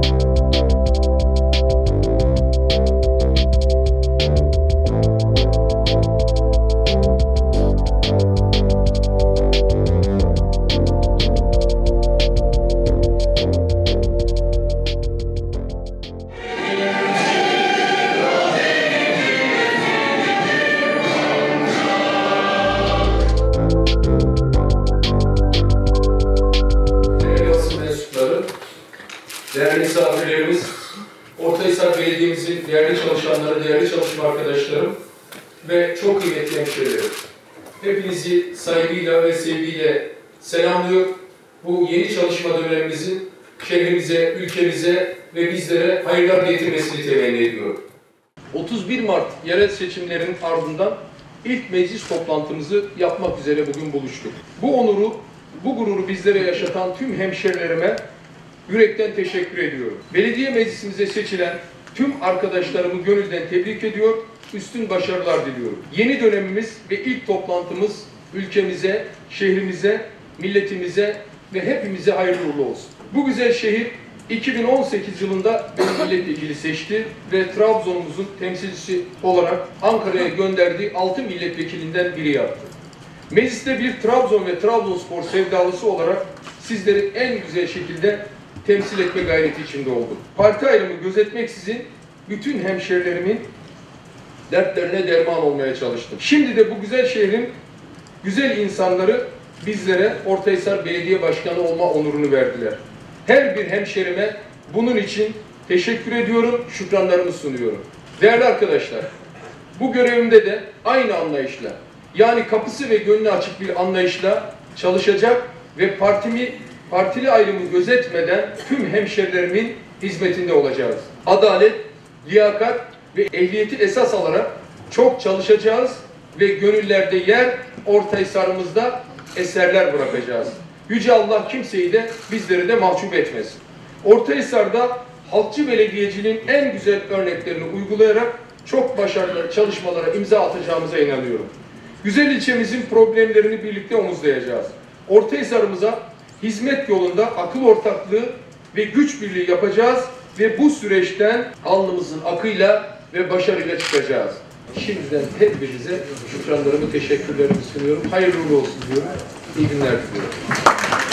Değerli misafirlerimiz, Ortahisar Belediye'mizin değerli çalışanları, değerli çalışma arkadaşlarım ve çok kıymetli hemşehrilerim. Hepinizi saygıyla ve sevgiyle selamlıyor. Bu yeni çalışma dönemimizin şehrimize, ülkemize ve bizlere hayırlar getirmesini temenni ediyorum. 31 Mart yerel seçimlerinin ardından ilk meclis toplantımızı yapmak üzere bugün buluştuk. Bu onuru, bu gururu bizlere yaşatan tüm hemşehrilerime yürekten teşekkür ediyorum. Belediye meclisimize seçilen tüm arkadaşlarımı gönülden tebrik ediyor, üstün başarılar diliyorum. Yeni dönemimiz ve ilk toplantımız ülkemize, şehrimize, milletimize ve hepimize hayırlı uğurlu olsun. Bu güzel şehir 2018 yılında beni milletvekili seçti ve Trabzon'umuzun temsilcisi olarak Ankara'ya gönderdiği 6 milletvekilinden biri yaptı. Mecliste bir Trabzon ve Trabzonspor sevdalısı olarak sizleri en güzel şekilde temsil etme gayreti içinde oldum. Parti ayrımı gözetmeksizin bütün hemşerilerimin dertlerine derman olmaya çalıştım. Şimdi de bu güzel şehrin güzel insanları bizlere Ortahisar Belediye Başkanı olma onurunu verdiler. Her bir hemşerime bunun için teşekkür ediyorum, şükranlarımı sunuyorum. Değerli arkadaşlar, bu görevimde de aynı anlayışla, yani kapısı ve gönlü açık bir anlayışla çalışacak ve partili ayrımı gözetmeden tüm hemşerilerimin hizmetinde olacağız. Adalet, liyakat ve ehliyeti esas alarak çok çalışacağız ve gönüllerde yer, Ortahisar'ımızda eserler bırakacağız. Yüce Allah kimseyi de bizleri de mahcup etmesin. Ortahisar'da halkçı belediyeciliğin en güzel örneklerini uygulayarak çok başarılı çalışmalara imza atacağımıza inanıyorum. Güzel ilçemizin problemlerini birlikte omuzlayacağız. Ortahisar'ımıza hizmet yolunda akıl ortaklığı ve güç birliği yapacağız ve bu süreçten alnımızın akıyla ve başarıyla çıkacağız. Şimdiden hepinize şükranlarımı, teşekkürlerimi sunuyorum. Hayırlı uğurlu olsun diyorum. İyi günler diliyorum.